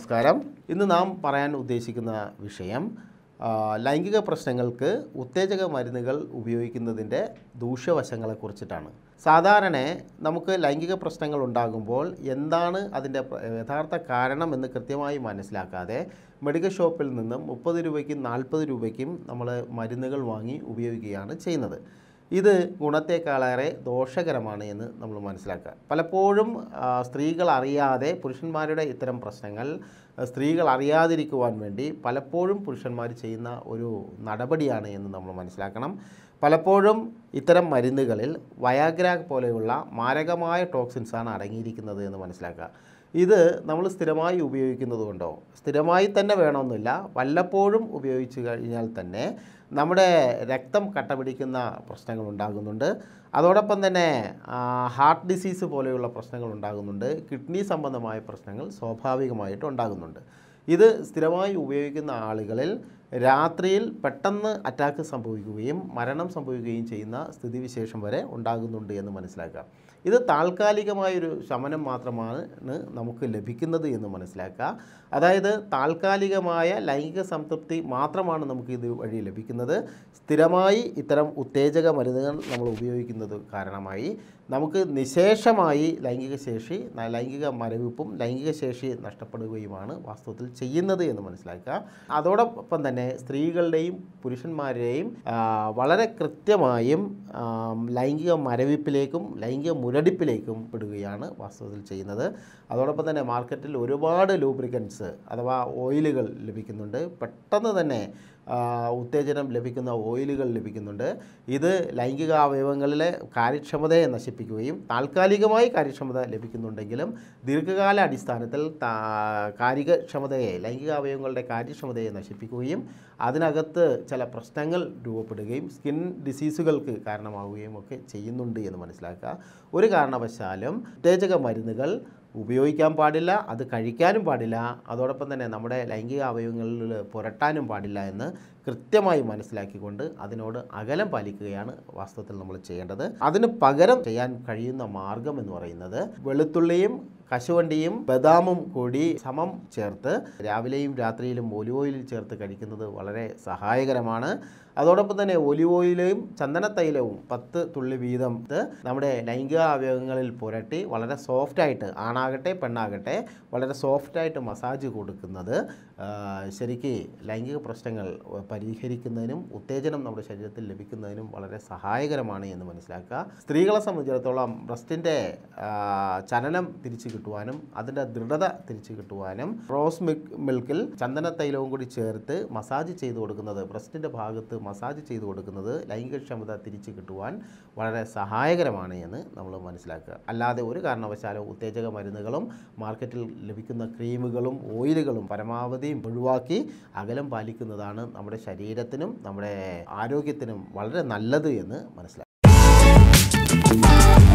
നമസ്കാരം. ഇന്ന് നാം പറയാൻ ഉദ്ദേശിക്കുന്ന വിഷയം ലൈംഗിക പ്രശ്നങ്ങൾക്ക് ഉത്തേജക മരുന്നുകൾ ഉപയോഗിക്കുന്നതിൻ്റെ ദൂഷ്യവശങ്ങളെക്കുറിച്ചിട്ടാണ്. സാധാരണ നമുക്ക് ലൈംഗിക പ്രശ്നങ്ങൾ ഉണ്ടാകുമ്പോൾ എന്താണ് അതിൻ്റെ യഥാർത്ഥ കാരണം എന്ന് കൃത്യമായി മനസ്സിലാക്കാതെ മെഡിക്കൽ ഷോപ്പിൽ നിന്നും 30 രൂപയ്ക്കും 40 രൂപയ്ക്കും നമ്മൾ മരുന്നുകൾ വാങ്ങി ഉപയോഗിക്കുകയാണ് ചെയ്യുന്നത്. ഇത് ഗുണത്തേക്കാളേറെ ദോഷകരമാണ് എന്ന് നമ്മൾ മനസ്സിലാക്കുക. പലപ്പോഴും സ്ത്രീകൾ അറിയാതെ പുരുഷന്മാരുടെ ഇത്തരം പ്രശ്നങ്ങൾ സ്ത്രീകൾ അറിയാതിരിക്കുവാൻ വേണ്ടി പലപ്പോഴും പുരുഷന്മാർ ചെയ്യുന്ന ഒരു നടപടിയാണ് എന്ന് നമ്മൾ മനസ്സിലാക്കണം. പലപ്പോഴും ഇത്തരം മരുന്നുകളിൽ വയാഗ്ര പോലെയുള്ള മാരകമായ ടോക്സിൻസാണ് അടങ്ങിയിരിക്കുന്നത് എന്ന് മനസ്സിലാക്കുക. ഇത് നമ്മൾ സ്ഥിരമായി ഉപയോഗിക്കുന്നത് കൊണ്ടോ സ്ഥിരമായി തന്നെ വേണമെന്നില്ല, വല്ലപ്പോഴും ഉപയോഗിച്ച് കഴിഞ്ഞാൽ തന്നെ നമ്മുടെ രക്തം കട്ട പിടിക്കുന്ന പ്രശ്നങ്ങൾ ഉണ്ടാകുന്നുണ്ട്. അതോടൊപ്പം തന്നെ ഹാർട്ട് ഡിസീസ് പോലെയുള്ള പ്രശ്നങ്ങൾ ഉണ്ടാകുന്നുണ്ട്. കിഡ്നി സംബന്ധമായ പ്രശ്നങ്ങൾ സ്വാഭാവികമായിട്ട് ഉണ്ടാകുന്നുണ്ട്. ഇത് സ്ഥിരമായി ഉപയോഗിക്കുന്ന ആളുകളിൽ രാത്രിയിൽ പെട്ടെന്ന് അറ്റാക്ക് സംഭവിക്കുകയും മരണം സംഭവിക്കുകയും ചെയ്യുന്ന സ്ഥിതിവിശേഷം വരെ ഉണ്ടാകുന്നുണ്ട് എന്ന് മനസ്സിലാക്കുക. ഇത് താൽക്കാലികമായൊരു ശമനം മാത്രമാണ് നമുക്ക് ലഭിക്കുന്നത് എന്ന് മനസ്സിലാക്കുക. അതായത് താൽക്കാലികമായ ലൈംഗിക സംതൃപ്തി മാത്രമാണ് നമുക്ക് ഇത് വഴി ലഭിക്കുന്നത്. സ്ഥിരമായി ഇത്തരം ഉത്തേജക മരുന്നുകൾ നമ്മൾ ഉപയോഗിക്കുന്നത് കാരണമായി നമുക്ക് നിശേഷമായി ലൈംഗിക മരവിപ്പും ലൈംഗിക ശേഷി നഷ്ടപ്പെടുകയുമാണ് വാസ്തവത്തിൽ ചെയ്യുന്നത് എന്ന് മനസ്സിലാക്കുക. അതോടൊപ്പം തന്നെ സ്ത്രീകളുടെയും പുരുഷന്മാരുടെയും വളരെ കൃത്യമായും ലൈംഗിക മരവിപ്പിലേക്കും ലൈംഗിക മുരടിപ്പിലേക്കും പെടുകയാണ് വാസ്തവത്തിൽ ചെയ്യുന്നത്. അതോടൊപ്പം തന്നെ മാർക്കറ്റിൽ ഒരുപാട് ലൂബ്രിക്കൻസ് അഥവാ ഓയിലുകൾ ലഭിക്കുന്നുണ്ട്. പെട്ടെന്ന് തന്നെ ഉത്തേജനം ലഭിക്കുന്ന ഓയിലുകൾ ലഭിക്കുന്നുണ്ട്. ഇത് ലൈംഗിക അവയവങ്ങളിലെ കാര്യക്ഷമതയെ നശിപ്പിക്കുകയും താൽക്കാലികമായി കാര്യക്ഷമത ലഭിക്കുന്നുണ്ടെങ്കിലും ദീർഘകാല അടിസ്ഥാനത്തിൽ ലൈംഗിക അവയവങ്ങളുടെ കാര്യക്ഷമതയെ നശിപ്പിക്കുകയും അതിനകത്ത് ചില പ്രശ്നങ്ങൾ രൂപപ്പെടുകയും സ്കിൻ ഡിസീസുകൾക്ക് കാരണമാവുകയും ഒക്കെ ചെയ്യുന്നുണ്ട് എന്ന് മനസ്സിലാക്കുക. ഒരു കാരണവശാലും ഉത്തേജക മരുന്നുകൾ ഉപയോഗിക്കാൻ പാടില്ല, അത് കഴിക്കാനും പാടില്ല, അതോടൊപ്പം തന്നെ നമ്മുടെ ലൈംഗിക അവയവങ്ങളിൽ പുരട്ടാനും പാടില്ല എന്ന് കൃത്യമായി മനസ്സിലാക്കിക്കൊണ്ട് അതിനോട് അകലം പാലിക്കുകയാണ് വാസ്തവത്തിൽ നമ്മൾ ചെയ്യേണ്ടത്. അതിന് പകരം ചെയ്യാൻ കഴിയുന്ന മാർഗം എന്ന് പറയുന്നത് വെളുത്തുള്ളിയും കശുവണ്ടിയും ബദാമും കൂടി സമം ചേർത്ത് രാവിലെയും രാത്രിയിലും ഒലിവ് ഓയിലിൽ ചേർത്ത് കഴിക്കുന്നത് വളരെ സഹായകരമാണ്. അതോടൊപ്പം തന്നെ ഒലിവ് ഓയിലും ചന്ദനത്തൈലവും 10 തുള്ളി വീതം നമ്മുടെ ലൈംഗിക അവയവങ്ങളിൽ പുരട്ടി വളരെ സോഫ്റ്റായിട്ട്, ആണാകട്ടെ പെണ്ണാകട്ടെ, വളരെ സോഫ്റ്റായിട്ട് മസാജ് കൊടുക്കുന്നത് ശരിക്ക് ലൈംഗിക പ്രശ്നങ്ങൾ പരിഹരിക്കുന്നതിനും ഉത്തേജനം നമ്മുടെ ശരീരത്തിൽ ലഭിക്കുന്നതിനും വളരെ സഹായകരമാണ് എന്ന് മനസ്സിലാക്കുക. സ്ത്രീകളെ സംബന്ധിച്ചിടത്തോളം ബ്രസ്റ്റിൻ്റെ ചലനം തിരിച്ചു കിട്ടുവാനും അതിൻ്റെ ദൃഢത തിരിച്ചു കിട്ടുവാനും റോസ് മിൽക്കിൽ ചന്ദനത്തൈലവും കൂടി ചേർത്ത് മസാജ് ചെയ്ത് കൊടുക്കുന്നത്, ബ്രസ്റ്റിൻ്റെ ഭാഗത്ത് മസാജ് ചെയ്ത് കൊടുക്കുന്നത് ലൈംഗികക്ഷമത തിരിച്ചു കിട്ടുവാൻ വളരെ സഹായകരമാണ് എന്ന് നമ്മൾ മനസ്സിലാക്കുക. അല്ലാതെ ഒരു കാരണവശാലും ഉത്തേജക മരുന്നുകളും മാർക്കറ്റിൽ ലഭിക്കുന്ന ക്രീമുകളും ഓയിലുകളും പരമാവധി ഒഴിവാക്കി അകലം പാലിക്കുന്നതാണ് നമ്മുടെ ശരീരത്തിനും നമ്മുടെ ആരോഗ്യത്തിനും വളരെ നല്ലത് എന്ന് മനസ്സിലാക്കുക.